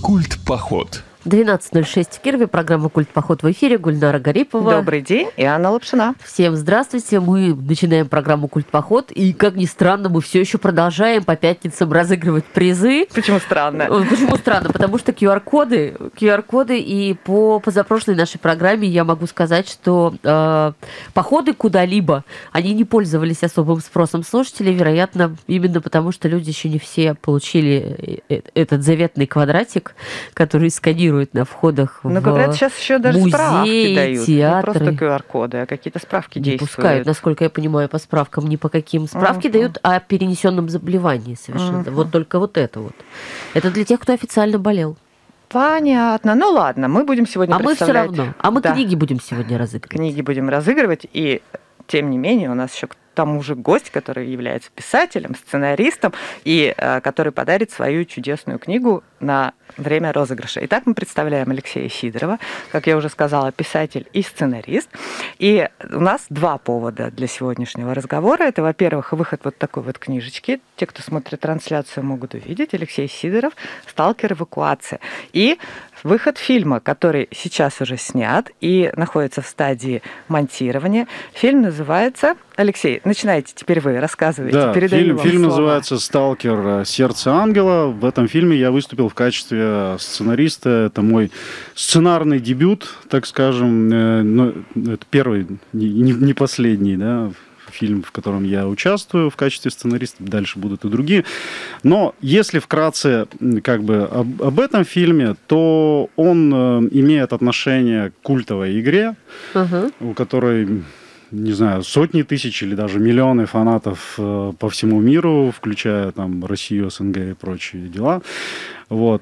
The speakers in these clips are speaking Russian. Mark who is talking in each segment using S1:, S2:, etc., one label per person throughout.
S1: Культ-поход.
S2: 12:06 в Кирове. Программа «Культ-поход» в эфире. Гульнара Гарипова.
S3: Добрый день. И Анна Лапшина.
S2: Всем здравствуйте. Мы начинаем программу «Культ-поход». И, как ни странно, мы все еще продолжаем по пятницам разыгрывать призы.
S3: Почему странно?
S2: Почему странно? Потому что QR-коды. И по позапрошлой нашей программе я могу сказать, что походы куда-либо, они не пользовались особым спросом слушателей, вероятно, именно потому, что люди еще не все получили этот заветный квадратик, который сканирует на входах в
S3: говорят, сейчас еще даже
S2: музеи,
S3: справки дают.
S2: театры.
S3: Не просто QR-коды, а какие-то справки
S2: Не
S3: действуют.
S2: пускают, насколько я понимаю, по справкам, ни по каким. Справки дают о перенесенном заболевании совершенно. Вот только вот это вот. Это для тех, кто официально болел.
S3: Понятно. Ну ладно, мы будем сегодня представлять...
S2: Мы все равно. А мы книги будем сегодня разыгрывать.
S3: Книги будем разыгрывать, и тем не менее у нас еще к тому же гость, который является писателем, сценаристом, и который подарит свою чудесную книгу на время розыгрыша. Итак, мы представляем Алексея Сидорова, как я уже сказала, писатель и сценарист. И у нас два повода для сегодняшнего разговора. Это, во-первых, выход вот такой вот книжечки. Те, кто смотрит трансляцию, могут увидеть. Алексей Сидоров «Сталкер. Эвакуация». И выход фильма, который сейчас уже снят и находится в стадии монтирования. Фильм называется... Алексей, начинайте, теперь вы, рассказывайте.
S4: Да, фильм называется «Сталкер. Сердце ангела». В этом фильме я выступил в качестве сценариста. Это мой сценарный дебют, так скажем. Но это первый, не последний, да, фильм, в котором я участвую в качестве сценариста. Дальше будут и другие. Но если вкратце как бы об этом фильме, то он имеет отношение к культовой игре, у которой... не знаю, сотни тысяч или даже миллионы фанатов по всему миру, включая там Россию, СНГ и прочие дела. Вот.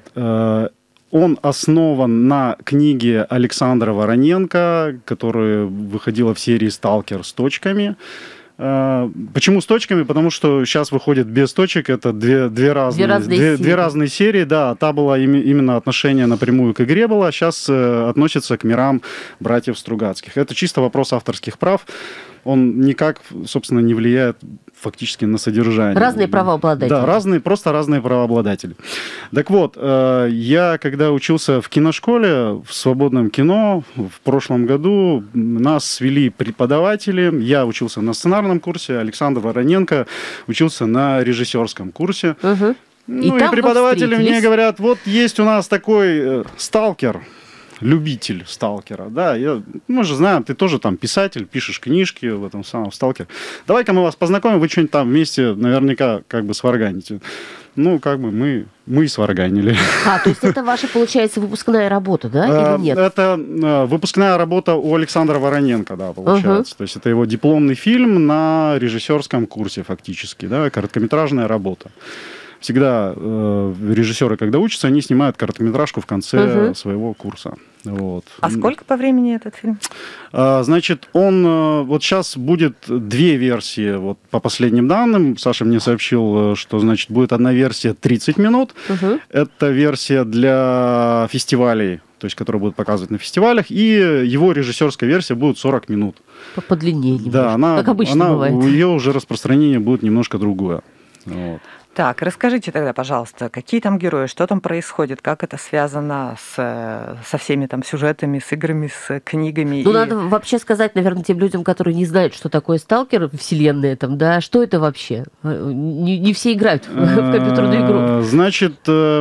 S4: Он основан на книге Александра Вороненко, которая выходила в серии «Сталкер» с точками. Почему с точками? Потому что сейчас выходит без точек. Это две разные серии. Да, та была именно отношение напрямую к игре была. Сейчас относится к мирам братьев Стругацких. Это чисто вопрос авторских прав. Он никак, собственно, не влияет фактически на содержание.
S2: Разные правообладатели.
S4: Да, просто разные правообладатели. Так вот, я, когда учился в киношколе, в свободном кино, в прошлом году нас свели преподаватели. Я учился на сценарном курсе, Александр Вороненко учился на режиссерском курсе. И преподаватели мне говорят, вот есть у нас такой сталкер, любитель сталкера, да, мы же знаем, ты тоже там писатель, пишешь книжки в этом самом «Сталкере». Давай-ка мы вас познакомим, вы что-нибудь там вместе наверняка как бы сварганите. Ну, как бы мы и сварганили.
S2: То есть это ваша, получается, выпускная работа, да, или нет?
S4: Это выпускная работа у Александра Вороненко, да, получается. То есть это его дипломный фильм на режиссерском курсе фактически, да, короткометражная работа. Всегда режиссеры, когда учатся, они снимают короткометражку в конце своего курса. Вот.
S3: А сколько по времени этот фильм?
S4: Значит, он вот сейчас будет две версии. Вот по последним данным, Саша мне сообщил, что, значит, будет одна версия 30 минут. Это версия для фестивалей, то есть, которую будут показывать на фестивалях, и его режиссерская версия будет 40 минут.
S2: Подлиннее немножко,
S4: да,
S2: как обычно бывает.
S4: Ее уже распространение будет немножко другое. Вот.
S3: Так, расскажите тогда, пожалуйста, какие там герои, что там происходит, как это связано со всеми там сюжетами, с играми, с книгами?
S2: Надо вообще сказать, наверное, тем людям, которые не знают, что такое «Сталкер», вселенная там, да, что это вообще? Не все играют в компьютерную игру.
S4: Значит,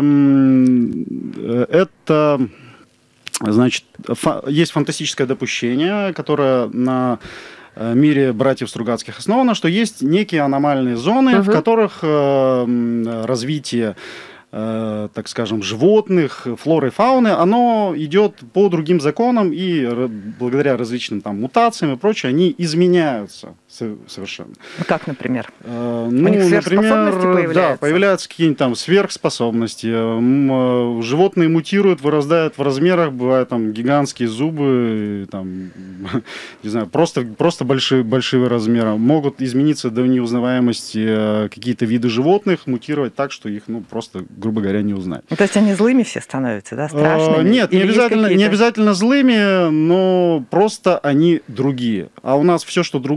S4: это... Значит, есть фантастическое допущение, которое на мире братьев Стругацких основано, что есть некие аномальные зоны, в которых развитие, так скажем, животных, флоры и фауны, оно идет по другим законам, и благодаря различным там мутациям и прочее, они изменяются совершенно.
S3: Как, например?
S4: У них сверхспособности появляются? Да, появляются какие-нибудь там сверхспособности. Животные мутируют, вырастают в размерах, бывают там гигантские зубы, там, не знаю, просто большие размеры. Могут измениться до неузнаваемости какие-то виды животных, мутировать так, что их, просто, грубо говоря, не узнать.
S3: То есть они злыми все становятся, да, страшными?
S4: Нет, не обязательно злыми, но просто они другие. А у нас все, что другое, оно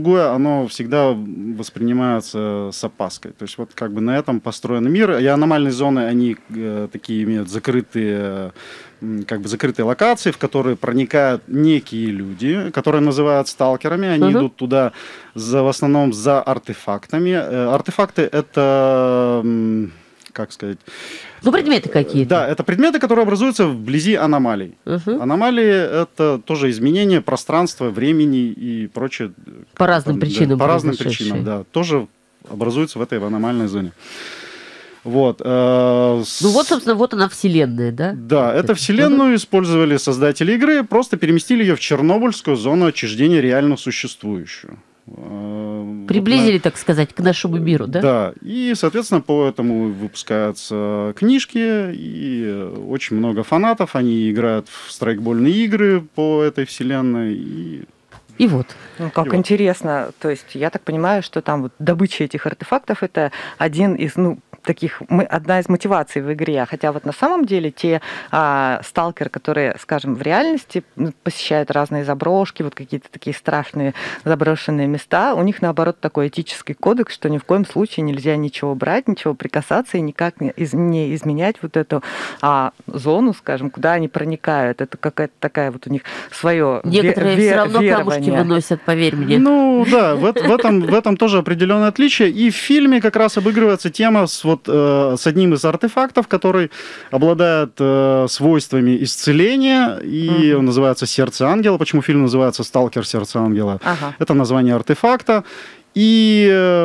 S4: оно всегда воспринимается с опаской. То есть вот как бы на этом построен мир. И аномальные зоны, они такие имеют закрытые, как бы закрытые локации, в которые проникают некие люди, которые называют сталкерами. Они идут туда в основном за артефактами. Артефакты — это, как сказать...
S2: Ну, предметы какие-то.
S4: Да, это предметы, которые образуются вблизи аномалий. Аномалии — это тоже изменение пространства, времени и прочее.
S2: По разным причинам.
S4: По разным причинам, да. Тоже образуются в этой аномальной зоне. Вот. Ну
S2: вот, собственно, вот она вселенная, да?
S4: Да, эту вселенную использовали создатели игры, просто переместили ее в Чернобыльскую зону отчуждения реально существующую.
S2: Приблизили, так сказать, к нашему миру, да?
S4: Да, и, соответственно, по этому выпускаются книжки, и очень много фанатов, они играют в страйкбольные игры по этой вселенной,
S2: И вот.
S3: Ну, как интересно. То есть я так понимаю, что там вот добыча этих артефактов — это один из, одна из мотиваций в игре. Хотя вот на самом деле те сталкеры, которые, скажем, в реальности посещают разные заброшки, вот какие-то такие страшные заброшенные места, у них, наоборот, такой этический кодекс, что ни в коем случае нельзя ничего брать, ничего прикасаться и никак не изменять вот эту зону, скажем, куда они проникают. Это какая-то такая вот у них свое
S2: Некоторые все равно камушки выносят, поверь мне.
S4: Ну да, в этом тоже определенное отличие. И в фильме как раз обыгрывается тема с одним из артефактов, который обладает свойствами исцеления, и он называется «Сердце ангела». Почему фильм называется «Сталкер. Сердце ангела»? Это название артефакта. И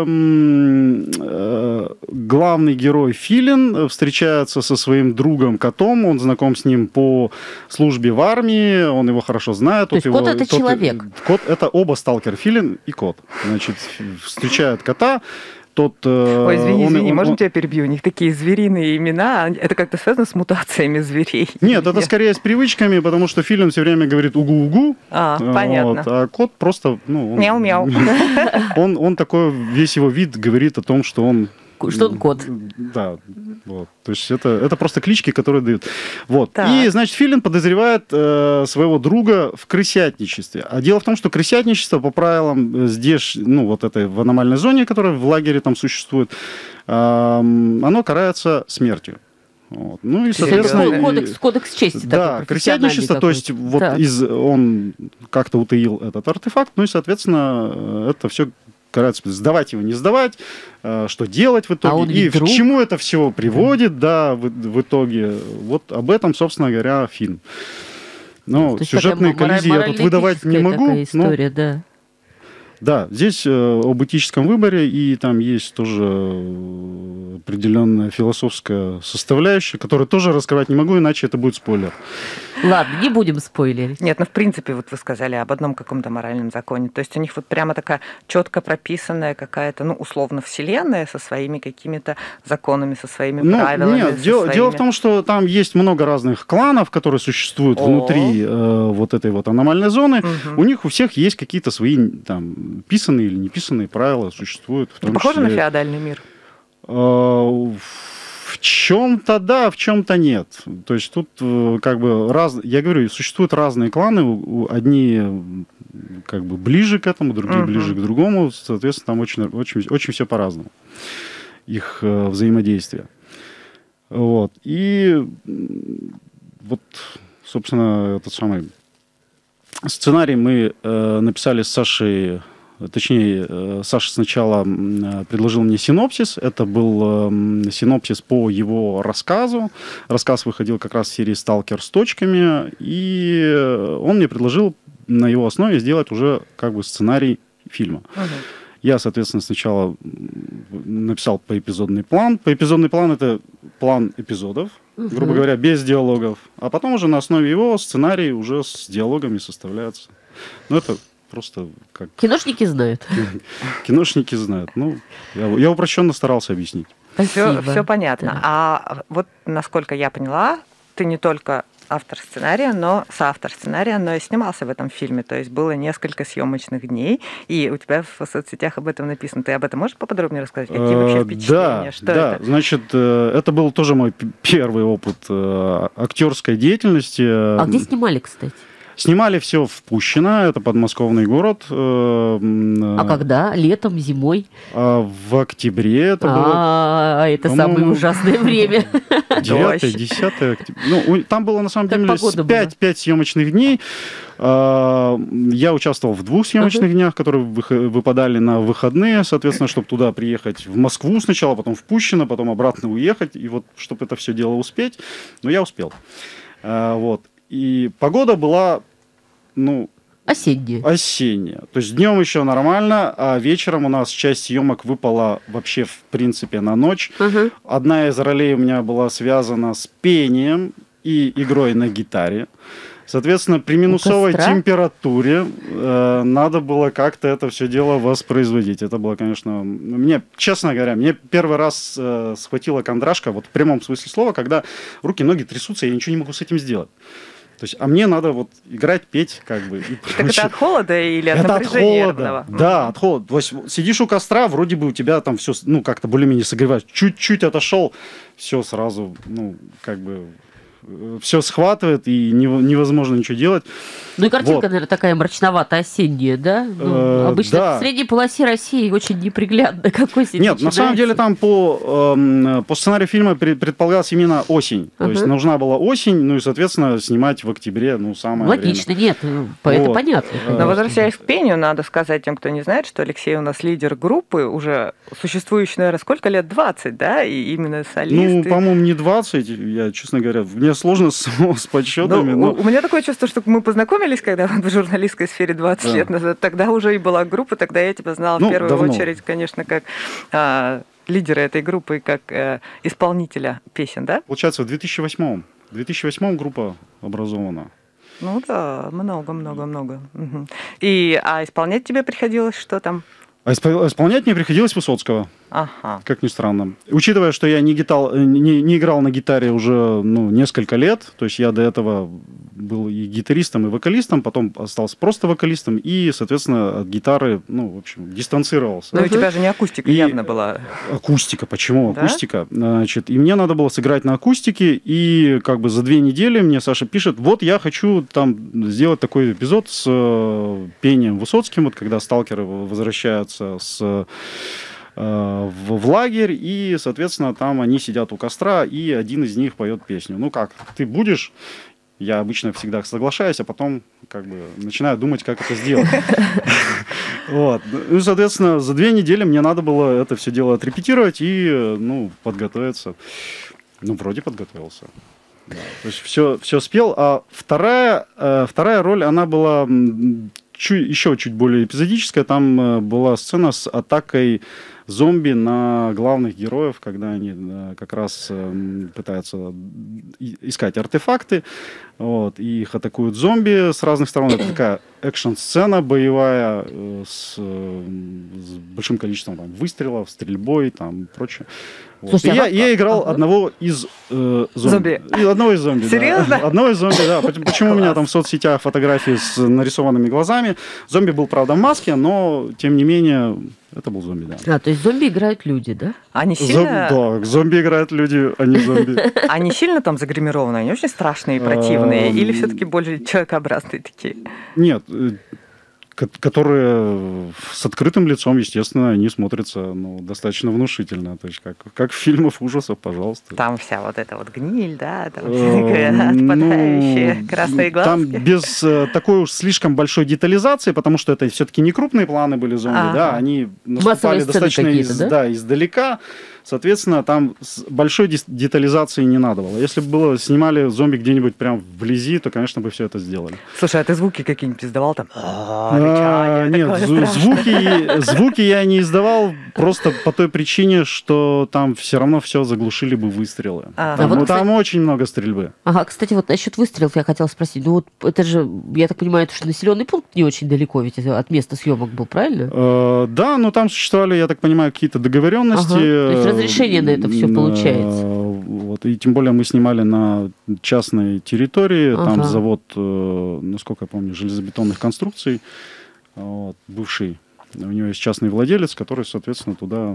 S4: главный герой Филин встречается со своим другом котом, он знаком с ним по службе в армии, он его хорошо знает.
S2: То есть кот — это человек?
S4: Кот — это оба сталкер, Филин и кот. Значит, встречают кота.
S3: Ой, извини, можно тебя перебью? У них такие звериные имена. Это как-то связано с мутациями зверей?
S4: Нет, это скорее с привычками, потому что Филин все время говорит угу-угу.
S3: Понятно.
S4: А кот просто...
S3: Мяу-мяу.
S4: Он такой, весь его вид говорит о том, что он...
S2: Что он кот.
S4: Да, вот. То есть это просто клички, которые дают. Вот. И, значит, Филин подозревает своего друга в крысятничестве. А дело в том, что крысятничество по правилам здесь, вот этой в аномальной зоне, которая в лагере там существует, оно карается смертью. Вот. Ну и, соответственно...
S2: Кодекс чести.
S4: Да, крысятничество, то есть он как-то утаил этот артефакт, ну и, соответственно, это все карается, сдавать его, не сдавать, что делать в итоге, и к чему это все приводит, в итоге. Вот об этом, собственно говоря, фильм. Но сюжетные коллизии я тут выдавать не могу.
S2: История, да.
S4: Да, здесь об этическом выборе, и там есть тоже определенная философская составляющая, которую тоже раскрывать не могу, иначе это будет спойлер.
S2: Ладно, не будем спойлерить.
S3: Нет, в принципе, вот вы сказали об одном каком-то моральном законе. То есть у них вот прямо такая четко прописанная какая-то, условно, вселенная со своими какими-то законами, со своими правилами.
S4: Нет, дело в том, что там есть много разных кланов, которые существуют внутри вот этой вот аномальной зоны. У них у всех есть какие-то свои там писанные или неписанные правила существуют.
S3: Похоже на феодальный мир?
S4: В чем-то да, в чем-то нет. То есть тут как бы я говорю, существуют разные кланы, одни как бы ближе к этому, другие ближе к другому. Соответственно, там очень все по-разному. Их взаимодействие. Вот. И вот, собственно, этот самый сценарий мы написали с Сашей. Точнее, Саша сначала предложил мне синопсис. Это был синопсис по его рассказу. Рассказ выходил как раз в серии «Сталкер с точками». И он мне предложил на его основе сделать уже как бы сценарий фильма. Я, соответственно, сначала написал поэпизодный план. Поэпизодный план — это план эпизодов, грубо говоря, без диалогов. А потом уже на основе его сценарий уже с диалогами составляется. Но это... Просто как...
S2: Киношники знают.
S4: Киношники знают. Я упрощенно старался объяснить.
S3: Все понятно. Да. А вот, насколько я поняла, ты не только автор сценария, соавтор сценария, но и снимался в этом фильме. То есть было несколько съемочных дней, и у тебя в соцсетях об этом написано. Ты об этом можешь поподробнее рассказать? Какие вообще впечатления? Что это?
S4: Значит, это был тоже мой первый опыт актерской деятельности.
S2: А где снимали, кстати?
S4: Снимали все в Пущино, это подмосковный город.
S2: А когда? Летом, зимой?
S4: В октябре это было.
S2: Это самое ужасное время.
S4: 9-10 октября. Ну, там было, на самом деле, 5 съемочных дней. Я участвовал в 2 съемочных днях, которые выпадали на выходные, соответственно, чтобы туда приехать в Москву сначала, потом в Пущино, потом обратно уехать, и вот, чтобы это все дело успеть. Но я успел. Вот. И погода была, ну... Осенняя. То есть днем еще нормально, а вечером у нас часть съемок выпала вообще, в принципе, на ночь. Одна из ролей у меня была связана с пением и игрой на гитаре. Соответственно, при минусовой температуре надо было как-то это все дело воспроизводить. Это было, конечно... Мне, честно говоря, мне первый раз схватила кондрашка, вот в прямом смысле слова, когда руки, ноги трясутся, я ничего не могу с этим сделать. То есть, а мне надо вот играть, петь, как бы.
S3: Так это от холода или от напряжения нервного?
S4: Да, от холода. То есть, сидишь у костра, вроде бы у тебя там все, ну, как-то более-менее согреваешь. Чуть-чуть отошел, все сразу, ну, как бы... Все схватывает, и невозможно ничего делать.
S2: Ну и картинка, наверное, такая мрачноватая, осенняя, да? Ну, обычно в средней полосе России очень неприглядно. Какой себе
S4: Нет, на самом деле там по сценарию фильма предполагалась именно осень. То есть нужна была осень, ну и, соответственно, снимать в октябре, ну, самое
S2: логично,
S4: время.
S2: Нет, это понятно.
S3: Но возвращаясь к пению, надо сказать тем, кто не знает, что Алексей у нас лидер группы, уже существующий, наверное, сколько лет? 20, да? И именно солист.
S4: Ну, по-моему, не 20, я, честно говоря, мне сложно с подсчетами.
S3: Но... У меня такое чувство, что мы познакомились, когда в журналистской сфере 20 лет назад. Тогда уже и была группа, тогда я тебя знала в первую очередь, конечно, как лидера этой группы, как исполнителя песен, да?
S4: Получается, в 2008 группа образована.
S3: Ну да, много. Угу. А исполнять тебе приходилось что там?
S4: А исполнять мне приходилось Высоцкого.
S3: Ага.
S4: Как ни странно. Учитывая, что я не играл на гитаре уже несколько лет, то есть я до этого был и гитаристом, и вокалистом, потом остался просто вокалистом, и, соответственно, от гитары, в общем, дистанцировался.
S3: Но у тебя же не акустика явно была.
S4: Акустика, почему?
S3: Да?
S4: Акустика. Значит, и мне надо было сыграть на акустике, и как бы за 2 недели мне Саша пишет, вот я хочу там сделать такой эпизод с пением Высоцким, вот когда сталкеры возвращаются в лагерь, и, соответственно, там они сидят у костра, и один из них поет песню. Ну как, ты будешь? Я обычно всегда соглашаюсь, а потом как бы начинаю думать, как это сделать. Вот. Ну, соответственно, за 2 недели мне надо было это все дело отрепетировать и, подготовиться. Вроде подготовился. Да. То есть все спел. А вторая роль, она была еще чуть более эпизодическая. Там была сцена с атакой зомби на главных героев, когда они как раз пытаются искать артефакты, вот, и их атакуют зомби с разных сторон. Это такая экшн-сцена боевая с большим количеством выстрелов, стрельбой и прочее. Вот.
S2: Слушайте,
S4: я играл одного из зомби. Одного из зомби.
S3: Серьезно?
S4: Да. Одного из зомби, да. Почему у меня там в соцсетях фотографии с нарисованными глазами? Зомби был, правда, в маске, но, тем не менее, это был зомби, да.
S2: То есть зомби играют люди, да?
S3: Они сильно...
S4: Да, зомби играют люди, а не зомби.
S3: Они сильно там загримированы? Они очень страшные и противные? Или все-таки больше человекообразные такие?
S4: Нет, которые с открытым лицом, естественно, они смотрятся достаточно внушительно. То есть как в фильмах ужасов, пожалуйста.
S3: Там вся вот эта вот гниль, да? Там отпадающие красные глазки.
S4: Там без такой уж слишком большой детализации, потому что это все-таки не крупные планы были зомби, да, они наступали достаточно издалека. Соответственно, там большой детализации не надо было. Если бы снимали зомби где-нибудь прям вблизи, то, конечно, бы все это сделали.
S3: Слушай, а ты звуки какие-нибудь издавал там?
S4: Нет, звуки я не издавал просто по той причине, что там все равно все заглушили бы выстрелы. Там очень много стрельбы.
S2: Ага, кстати, вот насчет выстрелов я хотела спросить. Это же, я так понимаю, что населенный пункт не очень далеко ведь от места съемок был, правильно?
S4: Да, но там существовали, я так понимаю, какие-то договоренности.
S2: То есть разрешение на это все получается.
S4: Вот, и тем более мы снимали на частной территории. Там завод, насколько я помню, железобетонных конструкций. Вот, бывший. У него есть частный владелец, который, соответственно, туда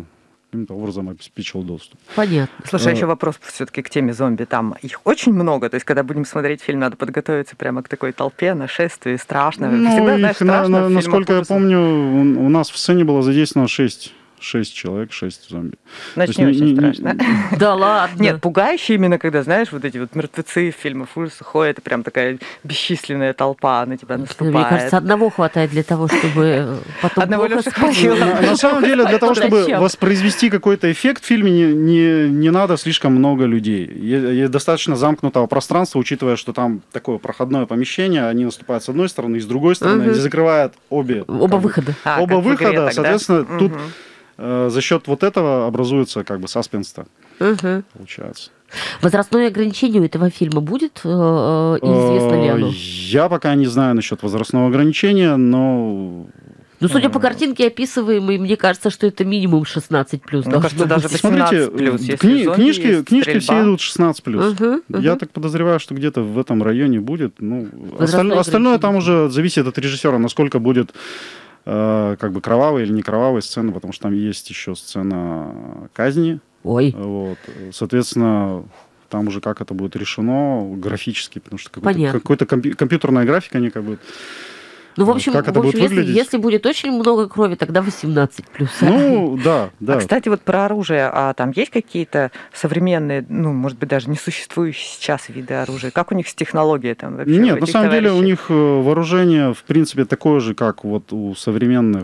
S4: каким-то образом обеспечил доступ.
S2: Понятно.
S3: Слушай, еще вопрос все-таки к теме зомби. Там их очень много, то есть, когда будем смотреть фильм, надо подготовиться прямо к такой толпе, нашествию, страшно.
S4: Ну, их, насколько я помню, у нас в сцене было задействовано 6 человек, 6 зомби.
S3: Значит, не очень страшно.
S2: Да ладно.
S3: Нет, пугающе именно, когда, знаешь, вот эти вот мертвецы в фильмах ужасов ходят, и прям такая бесчисленная толпа на тебя наступает.
S2: Мне кажется, одного хватает для того, чтобы потом
S3: одного
S2: плохо
S3: Лёши
S2: спать.
S3: хватило.
S4: На самом деле, для того, чтобы воспроизвести какой-то эффект в фильме, не надо слишком много людей. Достаточно замкнутого пространства, учитывая, что там такое проходное помещение, они наступают с одной стороны и с другой стороны, они закрывают оба выхода.
S2: Оба
S4: выхода, соответственно, тут за счет вот этого образуется как бы саспенс-то, получается.
S2: Возрастное ограничение у этого фильма будет? Известно ли оно?
S4: Я пока не знаю насчет возрастного ограничения, но...
S2: Ну, судя по картинке описываемой, мне кажется, что это минимум 16+.
S3: Мне кажется, даже 18+.
S4: Смотрите, книжки все идут 16+. Я так подозреваю, что где-то в этом районе будет. Ну, остальное там уже зависит от режиссера, насколько будет как бы кровавые или не кровавые сцены, потому что там есть еще сцена казни.
S2: Ой.
S4: Вот. Соответственно, там уже как это будет решено графически, потому что какая-то компьютерная графика, они как бы...
S2: Ну, в общем,
S4: как это будет выглядеть?
S2: Если будет очень много крови, тогда 18+.
S4: Ну, да.
S3: А, кстати, вот про оружие. А там есть какие-то современные, ну, может быть, даже несуществующие сейчас виды оружия? Как у них с технологией там вообще?
S4: Нет, на самом деле у них вооружение, в принципе, такое же, как вот у современных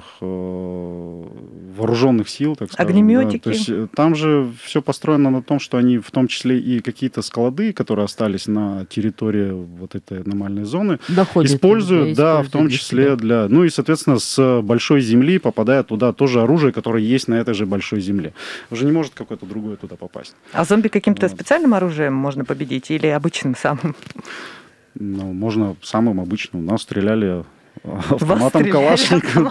S4: вооруженных сил, так скажем.
S3: Огнеметики?
S4: Да. То есть там же все построено на том, что они в том числе и какие-то склады, которые остались на территории вот этой аномальной зоны, используют, да, в том числе для... Ну и, соответственно, с большой земли попадает туда тоже оружие, которое есть на этой же большой земле. Уже не может какое-то другое туда попасть.
S3: А зомби каким-то специальным оружием можно победить или обычным самым?
S4: Ну, можно самым обычным. У нас стреляли автоматом Калашникова.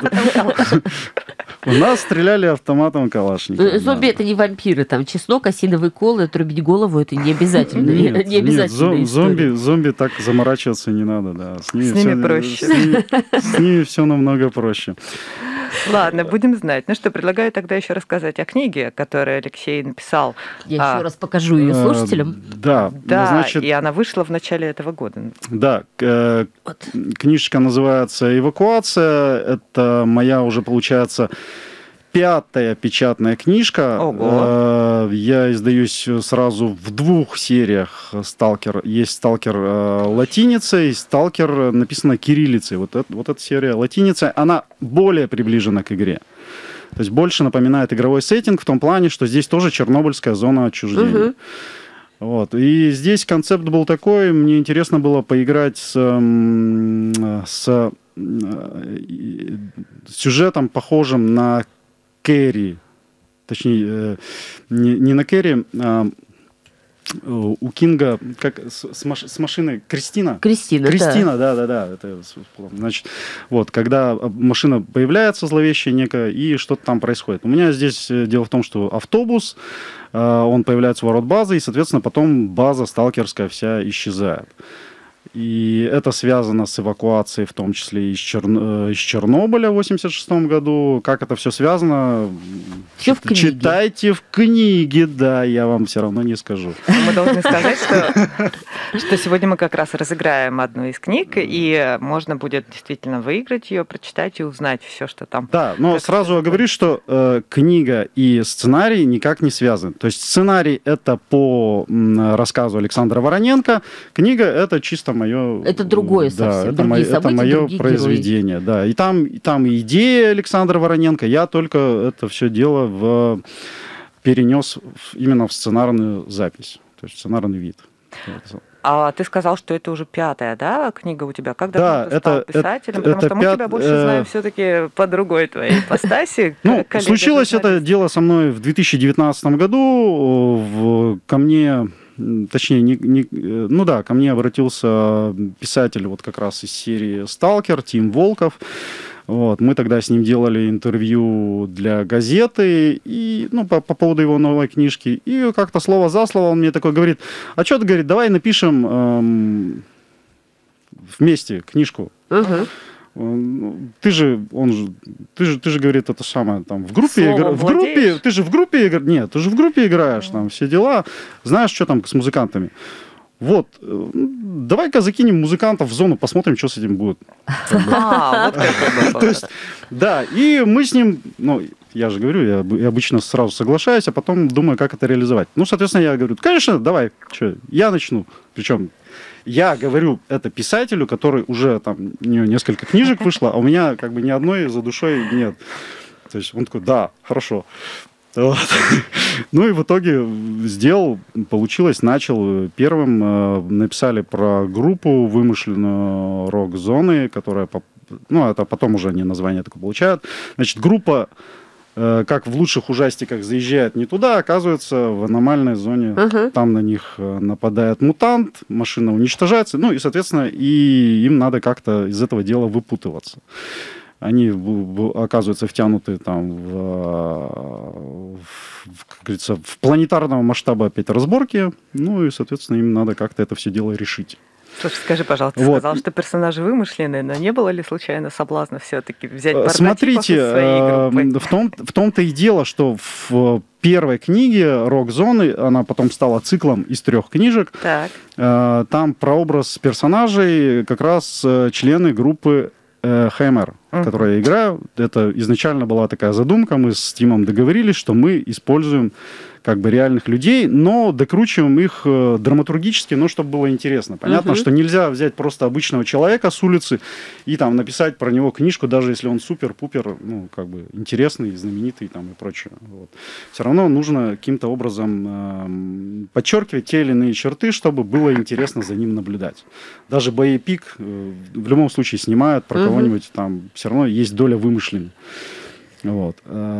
S4: У нас стреляли автоматом Калашникова.
S2: Зомби это не вампиры, там чеснок, осиновый кол, отрубить голову это не обязательно.
S4: Нет, зомби так заморачиваться не надо, да.
S3: С ними проще.
S4: С ними все намного проще.
S3: Ладно, будем знать. Ну что, предлагаю тогда еще рассказать о книге, которую Алексей написал.
S2: Я еще раз покажу ее слушателям.
S4: Да, значит,
S3: и она вышла в начале этого года.
S4: Да, книжечка называется «Эвакуация». Это моя уже, получается, 5-я печатная книжка.
S3: Ого.
S4: Я издаюсь сразу в 2 сериях. «Сталкер». Есть «Сталкер» латиницей, «Сталкер» написано кириллицей. Вот эта серия латиницей, она более приближена к игре. То есть больше напоминает игровой сеттинг в том плане, что здесь тоже чернобыльская зона отчуждения. Вот. И здесь концепт был такой, мне интересно было поиграть с сюжетом, похожим на Кэрри, точнее, не на Кэрри, а у Кинга, как с машиной Кристина, да. Это, значит, вот, когда машина появляется зловещая некая, и что-то там происходит. У меня здесь дело в том, что автобус, он появляется у ворот базы, и, соответственно, потом база сталкерская вся исчезает. И это связано с эвакуацией, в том числе из Чернобыля в 1986 году. Как это все связано?
S2: Все в книге.
S4: Читайте в книге, да, я вам все равно не скажу.
S3: Мы должны сказать, что сегодня мы как раз разыграем одну из книг, и можно будет действительно выиграть ее, прочитать и узнать все, что там.
S4: Да, но сразу оговорюсь, что книга и сценарий никак не связаны. То есть сценарий — это по рассказу Александра Вороненко, книга — это чисто мое...
S2: Это другое совсем, другие события,
S4: это мое
S2: другие
S4: произведение, да. И там и идея Александра Вороненко, я только это все дело перенес именно в сценарную запись, то есть сценарный вид.
S3: А ты сказал, что это уже 5-я, да, книга у тебя? Как давно ты стал писателем? Потому что мы тебя больше знаем все-таки по другой твоей ипостаси.
S4: Ну, случилось это дело со мной в 2019 году. Ко мне... Точнее, ко мне обратился писатель вот как раз из серии «Сталкер», Тим Волков. Вот, мы тогда с ним делали интервью для газеты и, по поводу его новой книжки. И как-то слово за слово он мне такой говорит: а что ты, говорит, давай напишем вместе книжку. Ты же говорит это самое, там, в группе, ты же в группе играешь, там, все дела, знаешь, что там с музыкантами. Вот, давай-ка закинем музыкантов в зону, посмотрим, что с этим будет. То есть, да, и мы с ним, я же говорю, я обычно сразу соглашаюсь, а потом думаю, как это реализовать. Соответственно, я говорю, конечно, давай, я начну. Причем я говорю это писателю, который уже там, у него несколько книжек вышло, а у меня как бы ни одной за душой нет. То есть он такой, да, хорошо. Вот. И в итоге сделал, получилось, начал первым, написали про группу вымышленную рок-зоны, которая, это потом уже они название такое получают. Значит, группа, как в лучших ужастиках, заезжает не туда, оказывается в аномальной зоне. Там на них нападает мутант, машина уничтожается, и, соответственно, им надо как-то из этого дела выпутываться. Они оказываются втянуты там как говорится, в планетарного масштаба опять разборки, и, соответственно, им надо как-то это все дело решить.
S3: Слушай, скажи, пожалуйста, ты сказал, что персонажи вымышленные, но не было ли случайно соблазна все-таки взять прототипов из своей группы?
S4: В том-то и дело, что в первой книге «Рок-зоны», она потом стала циклом из 3 книжек, там прообраз персонажей как раз члены группы Hammer, которую я играю. Это изначально была такая задумка. Мы с Тимом договорились, что мы используем как бы реальных людей, но докручиваем их драматургически, чтобы было интересно. Понятно, что нельзя взять просто обычного человека с улицы и там написать про него книжку, даже если он супер-пупер, как бы интересный, знаменитый там и прочее. Вот. Все равно нужно каким-то образом подчеркивать те или иные черты, чтобы было интересно за ним наблюдать. Даже боепик в любом случае снимают про кого-нибудь, там все равно есть доля вымышленной. Вот.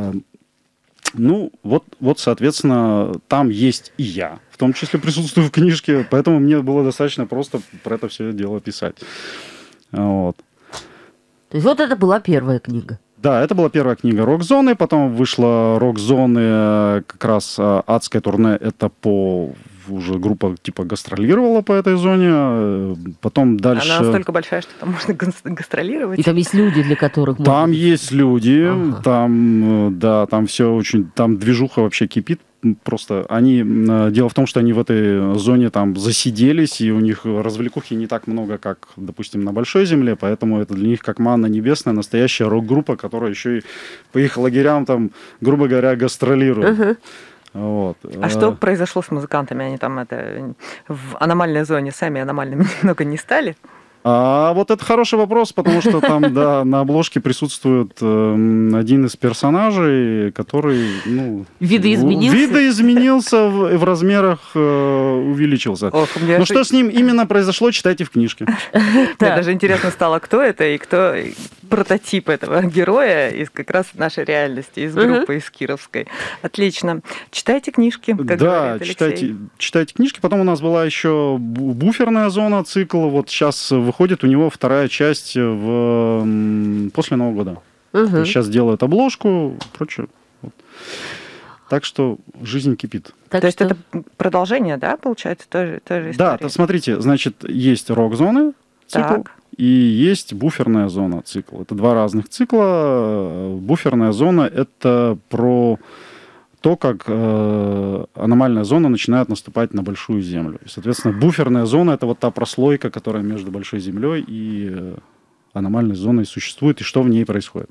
S4: Соответственно, там есть и я, в том числе присутствую в книжке, поэтому мне было достаточно просто про это все дело писать. Вот.
S2: То есть это была первая книга?
S4: Да, это была первая книга «Рок-зоны», потом вышла «Рок-зоны», как раз «Адское турне», это уже группа типа гастролировала по этой зоне, потом дальше...
S3: Она настолько большая, что там можно гастролировать.
S2: И там есть люди, для которых...
S4: Там есть люди, там все очень... Там движуха вообще кипит. Просто дело в том, что они в этой зоне там засиделись, и у них развлекухи не так много, как, допустим, на Большой Земле, поэтому это для них как манна небесная, настоящая рок-группа, которая еще и по их лагерям там, грубо говоря, гастролирует. Вот.
S3: А что произошло с музыкантами? Они там в аномальной зоне сами аномальными немного не стали?
S4: Вот это хороший вопрос, потому что там, на обложке присутствует один из персонажей, который, видоизменился в размерах, увеличился. Что с ним именно произошло, читайте в книжке.
S3: Мне даже интересно стало, кто это и кто прототип этого героя из как раз нашей реальности, из группы, из Кировской. Отлично. Читайте книжки, как говорит Алексей.
S4: Читайте книжки. Потом у нас была еще буферная зона, цикл. Вот сейчас выходит у него 2-я часть после Нового года. Сейчас делают обложку, прочее. Вот. Так что жизнь кипит.
S3: То есть это продолжение, да, получается, той же истории?
S4: Да, смотрите, значит, есть рок-зоны, цикл, и есть буферная зона, цикл. Это 2 разных цикла. Буферная зона — это про то, как аномальная зона начинает наступать на Большую Землю. И, соответственно, буферная зона — это вот та прослойка, которая между Большой Землей и аномальной зоной существует, и что в ней происходит.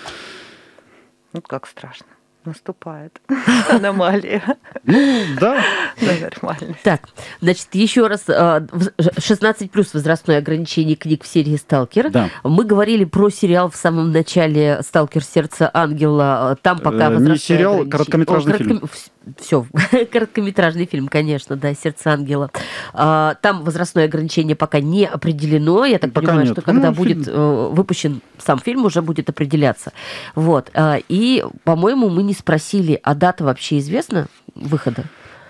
S3: Как страшно. Наступает аномалия.
S4: Да.
S3: Нормально.
S2: Так, значит, еще раз, 16+ возрастное ограничение книг в серии «Сталкер».
S4: Да.
S2: Мы говорили про сериал в самом начале «Сталкер. Сердце ангела». Там пока возрастное
S4: не сериал, короткометражный фильм.
S2: Все, короткометражный фильм, конечно, да, «Сердце ангела». Там возрастное ограничение пока не определено. Я так понимаю, что когда будет выпущен сам фильм, уже будет определяться. Вот. И, по-моему, мы не спросили, а дата вообще известна выхода?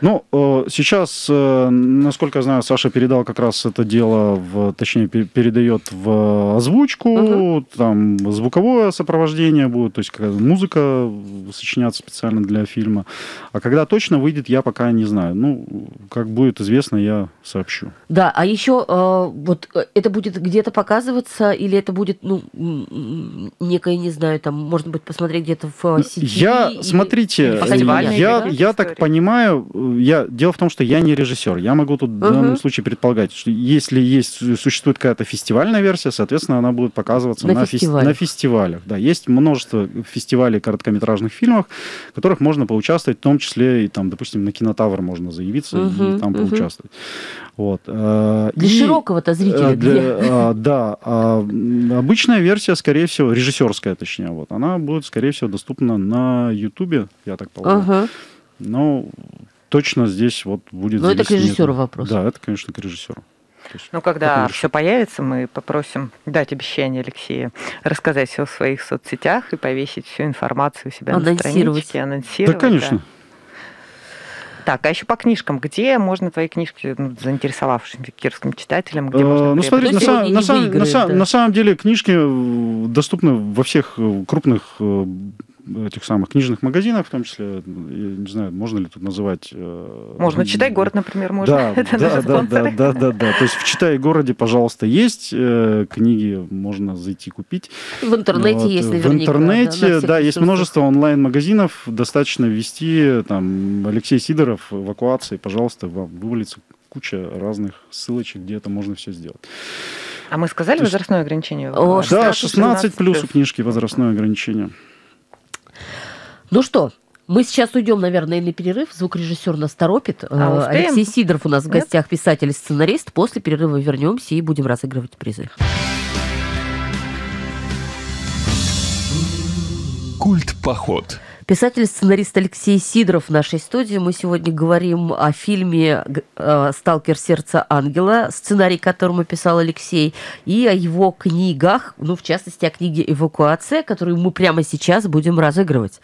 S4: Ну, сейчас, насколько я знаю, Саша передал как раз это дело, точнее, передает в озвучку, там звуковое сопровождение будет, то есть музыка сочиняться специально для фильма. А когда точно выйдет, я пока не знаю. Ну, как будет известно, я сообщу.
S2: Да, а еще вот это будет где-то показываться, или это будет, ну, некое, не знаю, там, можно будет посмотреть где-то в сети?
S4: Смотрите, я так понимаю, дело в том, что я не режиссер. Я могу тут в данном случае предполагать, что если существует какая-то фестивальная версия, соответственно, она будет показываться на фестивалях. Да, есть множество фестивалей короткометражных фильмов, в которых можно поучаствовать, в том числе и там, допустим, на Кинотавр можно заявиться и там поучаствовать. Вот.
S2: Для широкого-то зрителя.
S4: Да. Обычная версия, скорее всего, режиссерская, точнее, вот, она будет, скорее всего, доступна на Ютубе, я так полагаю. Но точно здесь вот будет...
S2: Ну, это к режиссеру вопрос.
S4: Да, это, конечно, к режиссеру.
S3: Ну, когда все появится, мы попросим дать обещание Алексею рассказать все в своих соцсетях и повесить всю информацию у себя на страничке, анонсировать.
S4: Да, конечно.
S3: Да. Так, а еще по книжкам. Где можно твои книжки, заинтересовавшимся кирским читателям, где можно приобрести?
S4: На самом деле книжки доступны во всех крупных этих самых книжных магазинах, в том числе, я не знаю, можно ли тут называть...
S3: Можно «Читай город», например, можно.
S4: Да. То есть в «Читай городе», пожалуйста, есть книги, можно зайти купить.
S2: В интернете есть наверняка.
S4: В интернете, да, есть множество онлайн-магазинов, достаточно ввести, там, Алексей Сидоров, «Эвакуация», пожалуйста, вам вывалится куча разных ссылочек, где это можно все сделать.
S3: А мы сказали возрастное ограничение?
S4: Да, 16 плюс у книжки возрастное ограничение.
S2: Ну что, мы сейчас уйдем, наверное, на перерыв. Звукорежиссер нас торопит. Алексей Сидоров у нас в гостях, писатель и сценарист. После перерыва вернемся и будем разыгрывать призы.
S1: Культ-поход.
S2: Писатель-сценарист Алексей Сидоров в нашей студии. Мы сегодня говорим о фильме «Сталкер. Сердце ангела», сценарий которому писал Алексей, и о его книгах, ну, в частности, о книге «Эвакуация», которую мы прямо сейчас будем разыгрывать.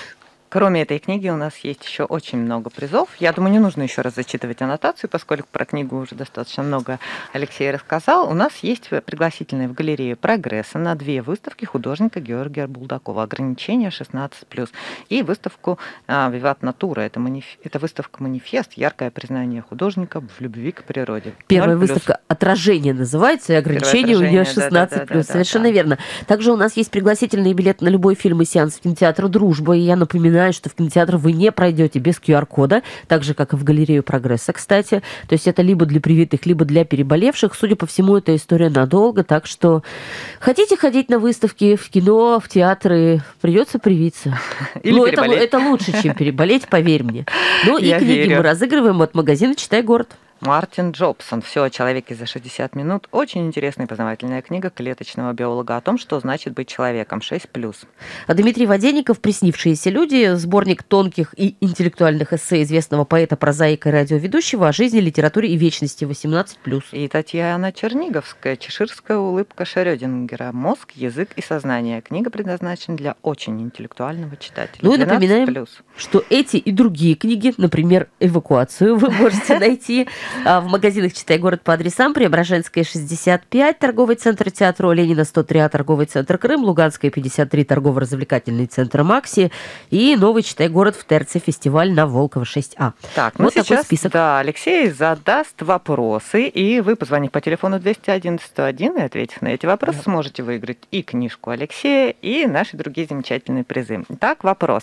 S3: Кроме этой книги у нас есть еще очень много призов. Я думаю, не нужно еще раз зачитывать аннотацию, поскольку про книгу уже достаточно много Алексей рассказал. У нас есть пригласительные в галерею «Прогресса» на 2 выставки художника Георгия Булдакова «Ограничение 16+» и выставку «Виват Натура». Это выставка-манифест «Яркое признание художника в любви к природе».
S2: Первая выставка «Отражение» называется, и ограничение у нее 16+. Совершенно верно. Также у нас есть пригласительные билеты на любой фильм и сеанс в кинотеатр «Дружба». И я напоминаю, что в кинотеатр вы не пройдете без QR-кода, так же, как и в галерею «Прогресса», кстати. То есть это либо для привитых, либо для переболевших. Судя по всему, эта история надолго, так что хотите ходить на выставки, в кино, в театры, придется привиться. Ну, это лучше, чем переболеть, поверь мне. Ну и книги мы разыгрываем от магазина «Читай город».
S3: Мартин Джобсон. «Все о человеке за 60 минут». Очень интересная и познавательная книга клеточного биолога о том, что значит быть человеком. 6+.
S2: А Дмитрий Воденников «Приснившиеся люди», сборник тонких и интеллектуальных эссе известного поэта, прозаика и радиоведущего о жизни, литературе и вечности. 18+.
S3: И Татьяна Черниговская «Чеширская улыбка Шрёдингера. Мозг, язык и сознание». Книга предназначена для очень интеллектуального читателя.
S2: Ну и напоминаем, что эти и другие книги, например, «Эвакуацию», вы можете найти в магазинах «Читай город» по адресам: Преображенская, 65, торговый центр Театра Ленина, 103А, торговый центр Крым, Луганская, 53, торгово-развлекательный центр Макси, и новый «Читай город» в Терце, фестиваль на Волкова, 6А.
S3: Так, вот такой список. Да, Алексей задаст вопросы, и вы, позвонив по телефону 201-101 и ответив на эти вопросы, сможете выиграть и книжку Алексея, и наши другие замечательные призы. Итак, вопрос.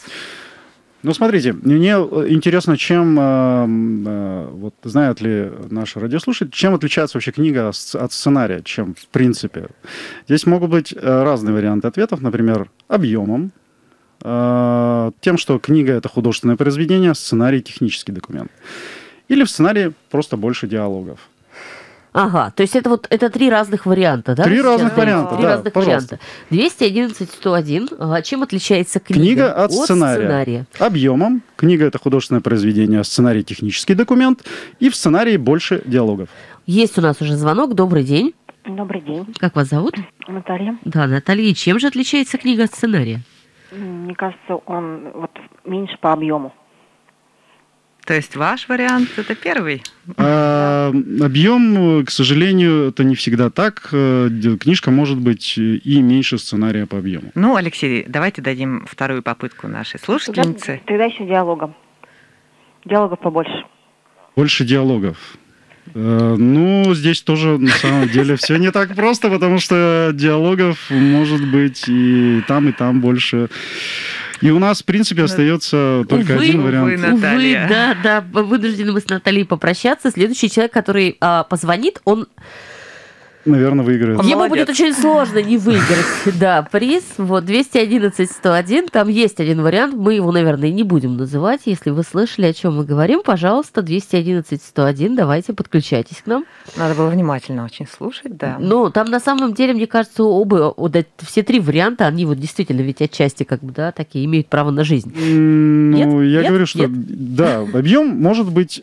S4: Ну, смотрите, мне интересно, чем, вот знают ли наши радиослушатели, чем отличается вообще книга от сценария, чем в принципе. Здесь могут быть разные варианты ответов, например, объемом, тем, что книга — это художественное произведение, сценарий — технический документ. Или в сценарии просто больше диалогов.
S2: Ага, то есть это 3 разных варианта, да?
S4: 3 разных варианта, да,
S2: пожалуйста. 211-101. Чем отличается
S4: книга от сценария? Объемом. Книга — это художественное произведение, сценарий — технический документ. И в сценарии больше диалогов.
S2: Есть у нас уже звонок. Добрый день.
S5: Добрый день.
S2: Как вас зовут?
S5: Наталья.
S2: Да, Наталья. Чем же отличается книга от сценария?
S5: Мне кажется, он меньше по объему.
S3: То есть ваш вариант – это первый?
S4: Объем, к сожалению, это не всегда так. Книжка может быть и меньше сценария по объему.
S3: Ну, Алексей, давайте дадим вторую попытку нашей слушательнице.
S5: Тогда еще диалогом. Диалогов побольше.
S4: Больше диалогов. Ну, здесь тоже на самом деле все не так просто, потому что диалогов может быть и там больше. И у нас, в принципе, остается только один вариант.
S2: Увы, да, вынуждены мы с Натальей попрощаться. Следующий человек, который позвонит, он...
S4: Наверное, выиграет.
S2: Ему будет очень сложно не выиграть, да, приз. Вот, 211-101, там есть один вариант, мы его, наверное, не будем называть. Если вы слышали, о чем мы говорим, пожалуйста, 211-101, давайте, подключайтесь к нам.
S3: Надо было внимательно очень слушать, да.
S2: Ну, там на самом деле, мне кажется, все три варианта, они вот действительно ведь отчасти как бы, да, такие, имеют право на жизнь.
S4: Ну, я говорю, что, да, объем может быть...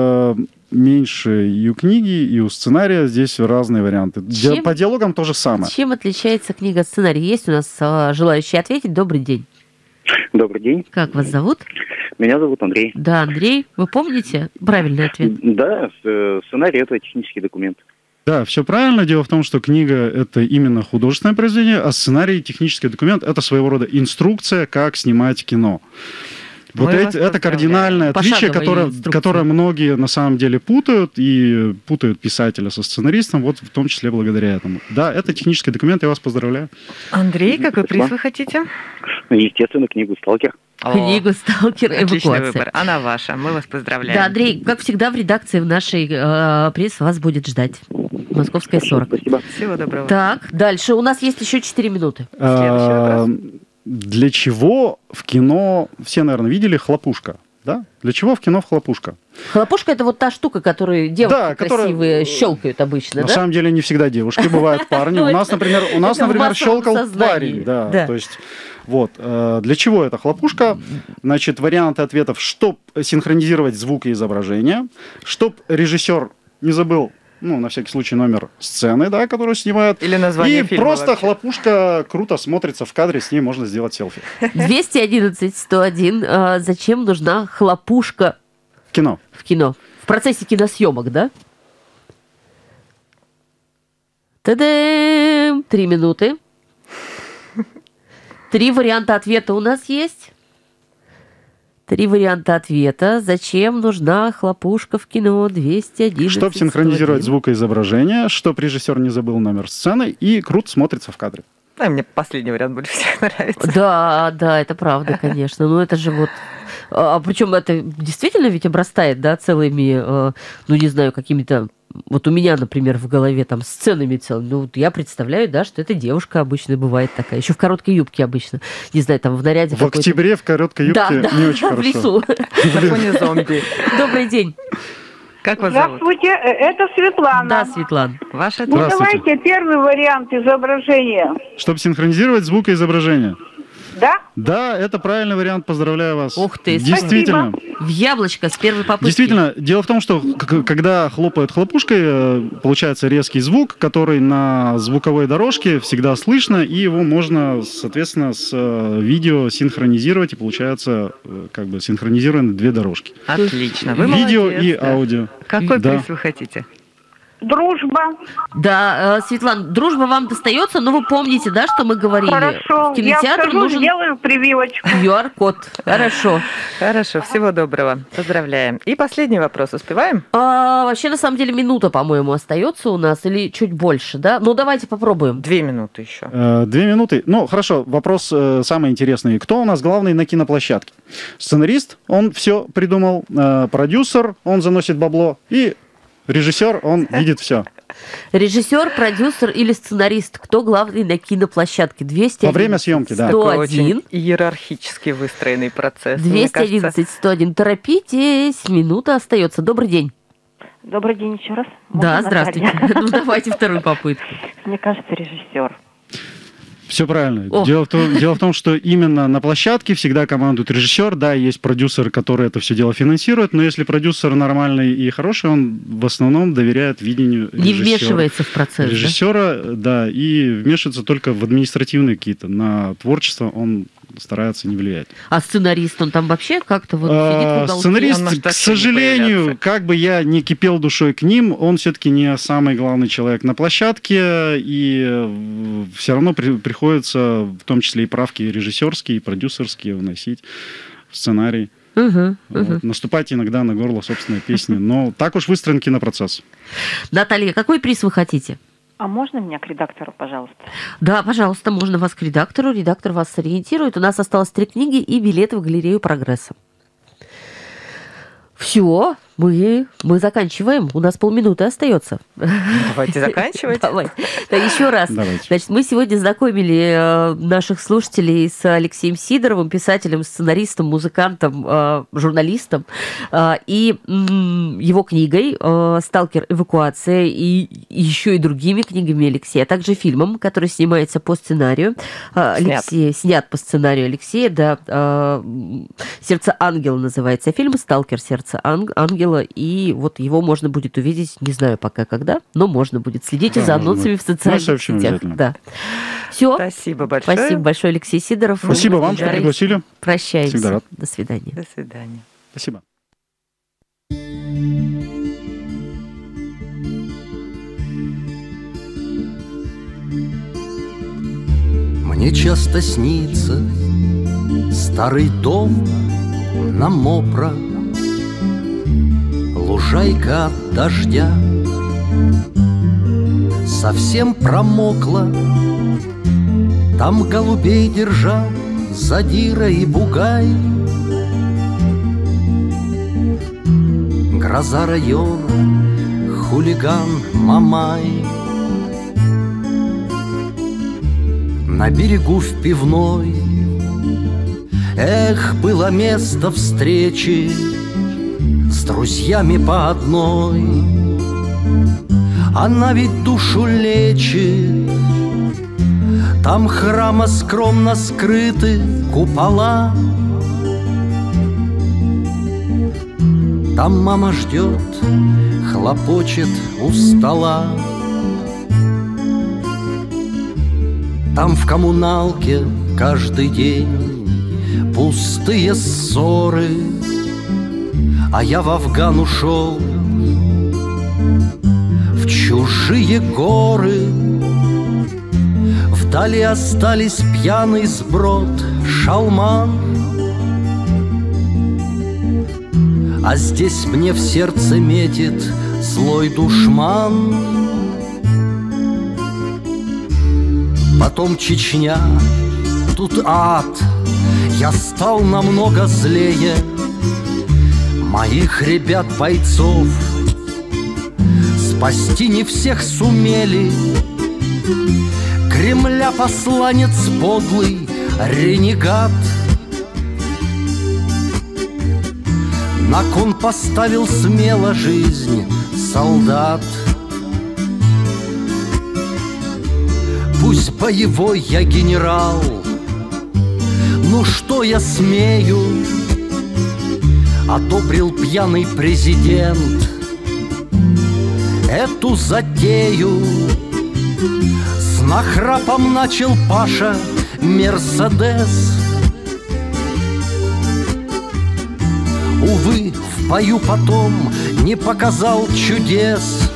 S4: меньше и у книги, и у сценария. Здесь разные варианты. По диалогам то же самое.
S2: Чем отличается книга от сценария? Есть у нас желающие ответить? Добрый день.
S6: Добрый день.
S2: Как вас зовут?
S6: Меня зовут Андрей.
S2: Да, Андрей. Вы помните правильный ответ?
S6: Да, сценарий – это технический документ.
S4: Да, все правильно. Дело в том, что книга – это именно художественное произведение, а сценарий, технический документ – это своего рода инструкция, как снимать кино. Вот это кардинальное отличие, которое многие на самом деле путают, и путают писателя со сценаристом, вот в том числе благодаря этому. Да, это технический документ, я вас поздравляю.
S3: Андрей, какой приз вы хотите?
S6: Естественно, книгу «Сталкер».
S2: Книгу «Сталкер. Эвакуация».
S3: Отличный выбор. Она ваша. Мы вас поздравляем.
S2: Да, Андрей, как всегда в редакции в нашей приз вас будет ждать. Московская 40.
S6: Спасибо.
S3: Всего доброго.
S2: Так, дальше. У нас есть еще 4 минуты.
S3: Следующий вопрос.
S4: Для чего в кино, все, наверное, видели «Хлопушка», да? Для чего в кино «Хлопушка»?
S2: Хлопушка – это вот та штука, которую девушки красивые щелкают обычно,
S4: на
S2: да?
S4: самом деле не всегда девушки, бывают парни. У нас, например, щелкал парень. Да, то есть, вот. Для чего эта «Хлопушка»? Значит, варианты ответов: чтоб синхронизировать звук и изображение, чтоб режиссер не забыл, ну, на всякий случай, номер сцены, да, которую снимают.
S3: Или название фильма.
S4: И просто
S3: вообще.
S4: «Хлопушка» круто смотрится в кадре, с ней можно сделать селфи.
S2: 211-101. Зачем нужна хлопушка
S4: В кино.
S2: В процессе киносъемок, да? Та-дам! 3 минуты. 3 варианта ответа у нас есть. 3 варианта ответа. Зачем нужна хлопушка в кино? 211.
S4: Чтобы синхронизировать звук и изображение, чтобы режиссер не забыл номер сцены и круто смотрится в кадре.
S3: Да, мне последний вариант больше всех нравится.
S2: Да, это правда, конечно. Ну, это же вот... причем это действительно ведь обрастает, да, целыми, ну, не знаю, какими-то... Вот у меня, например, в голове там сценами целыми. Ну, вот я представляю, да, что это девушка обычно бывает такая. Еще в короткой юбке обычно. Не знаю, там в наряде.
S4: В октябре в короткой юбке не очень хорошо.
S2: В лесу.
S3: На фоне зомби.
S2: Добрый день.
S3: Как вас зовут?
S5: Здравствуйте, это Светлана.
S2: Да, Светлана.
S3: Ваш ответ?
S5: Ну, давайте первый вариант изображения.
S4: Чтобы синхронизировать звук и изображение.
S5: Да?
S4: Да, это правильный вариант, поздравляю вас.
S2: Ух ты,
S4: действительно.
S2: В яблочко с первой попытки.
S4: Действительно, дело в том, что когда хлопают хлопушкой, получается резкий звук, который на звуковой дорожке всегда слышно, и его можно, соответственно, с видео синхронизировать, и получается как бы синхронизированы 2 дорожки.
S3: Отлично. Вы
S4: видео
S3: молодец,
S4: и
S3: да.
S4: аудио.
S3: Какой
S4: Да.
S3: приз вы хотите?
S5: Дружба.
S2: Да, Светлана, дружба вам достается, но вы помните, да, что мы говорили?
S5: Хорошо.
S2: В кинотеатр нужен
S5: сделаю прививочку.
S2: QR-код. Хорошо.
S3: Хорошо, всего доброго. Поздравляем. И последний вопрос. Успеваем?
S2: Вообще, на самом деле, минута, по-моему, остается у нас, или чуть больше, да? Ну, давайте попробуем.
S3: 2 минуты еще.
S4: 2 минуты. Ну, хорошо, вопрос самый интересный. Кто у нас главный на киноплощадке? Сценарист, он все придумал, продюсер, он заносит бабло, и режиссер, он видит все.
S2: Режиссер, продюсер или сценарист? Кто главный на киноплощадке? 211.
S4: Во время съемки, да.
S3: Такой очень
S2: 101.
S3: иерархически выстроенный процесс. Мне кажется.
S2: 211-101. Торопитесь, минута остается. Добрый день.
S5: Добрый день еще раз.
S2: Да,
S5: Можно,
S2: здравствуйте.
S5: Наталья?
S2: Ну, давайте вторую попытку.
S5: Мне кажется, режиссер.
S4: Все правильно.
S2: О.
S4: Дело в том, что именно на площадке всегда командует режиссер. Да, есть продюсер, который это все дело финансирует, но если продюсер нормальный и хороший, он в основном доверяет видению
S2: Не
S4: режиссера.
S2: вмешивается в процесс,
S4: Режиссера, да, и вмешивается только в административные какие-то. На творчество он старается не влиять.
S2: А сценарист, он там вообще как-то вот сидит в уголке?
S4: Сценарист, к сожалению, как бы я не кипел душой к ним, он все-таки не самый главный человек на площадке, и все равно приходится, в том числе и правки режиссерские, и продюсерские, вносить в сценарий. Вот. Наступать иногда на горло собственной песни. Но так уж выстроен кинопроцесс.
S2: Наталья, какой приз вы хотите?
S5: А можно меня к редактору, пожалуйста?
S2: Да, пожалуйста, можно вас к редактору. Редактор вас сориентирует. У нас осталось 3 книги и билет в галерею «Прогресса». Все, мы заканчиваем. У нас полминуты остается.
S3: Давайте заканчивать.
S2: Давай. Да, еще раз.
S4: Давайте.
S2: Значит, мы сегодня знакомили наших слушателей с Алексеем Сидоровым, писателем, сценаристом, музыкантом, журналистом, и его книгой «Сталкер. Эвакуация», и еще и другими книгами Алексея, а также фильмом, который снимается по сценарию Алексея, снят по сценарию Алексея, да, «Сердце ангела» называется фильм, «Сталкер. Сердце ангела», и вот его можно будет увидеть, не знаю пока когда, но можно будет. Следите за анонсами в социальных сетях. Да. Все.
S3: Спасибо большое.
S2: Спасибо большое, Алексей Сидоров.
S4: Спасибо вам, что пригласили.
S2: Прощаемся.
S4: Всегда рад.
S2: До свидания.
S3: До свидания.
S4: Спасибо.
S7: Мне часто снится старый дом на Мопро, лужайка от дождя совсем промокла. Там голубей держал задира и бугай. Гроза района, хулиган Мамай. На берегу в пивной, эх, было место встречи с друзьями по одной. Она ведь душу лечит. Там храма скромно скрыты купола. Там мама ждет, хлопочет у стола. Там в коммуналке каждый день пустые ссоры. А я в Афган ушел, в чужие горы. Вдали остались пьяный сброд, шалман. А здесь мне в сердце метит злой душман. Потом Чечня, тут ад. Я стал намного злее. Моих ребят-бойцов спасти не всех сумели. Кремля посланец подлый, ренегат. На кон поставил смело жизнь солдат. Пусть боевой я генерал, ну что я смею? Одобрил пьяный президент эту затею. С нахрапом начал Паша Мерседес. Увы, в бою потом не показал чудес.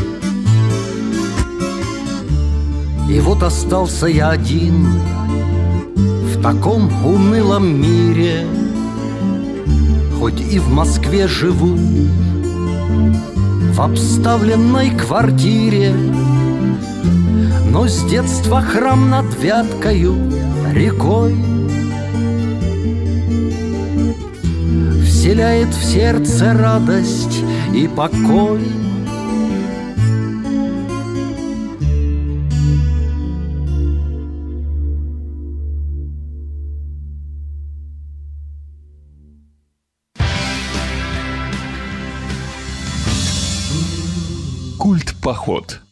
S7: И вот остался я один в таком унылом мире. Хоть и в Москве живу, в обставленной квартире, но с детства храм над Вяткою рекой вселяет в сердце радость и покой.
S1: Культ-поход.